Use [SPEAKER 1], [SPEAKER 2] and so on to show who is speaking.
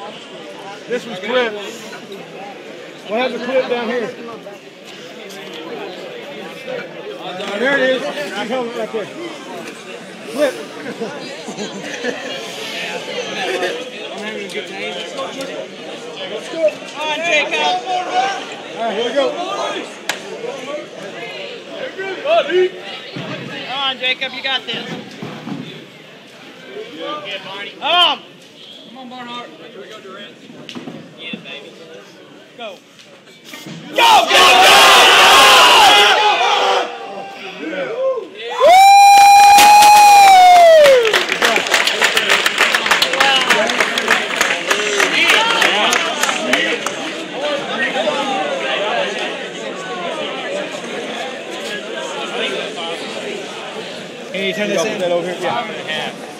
[SPEAKER 1] This one's clip. We'll have the clip down here. There it is. You hold it right there. Clip.
[SPEAKER 2] I'm having a good time.
[SPEAKER 1] Let's go.
[SPEAKER 2] Come on, Jacob.
[SPEAKER 1] All right, here we go.
[SPEAKER 2] Come on, Jacob, you got this. Yeah, Barney. Come on, Barnhart. Here we go, Durant. Yeah, baby. Go. Go, go, go!
[SPEAKER 1] Can you turn this in? That over here? Yeah.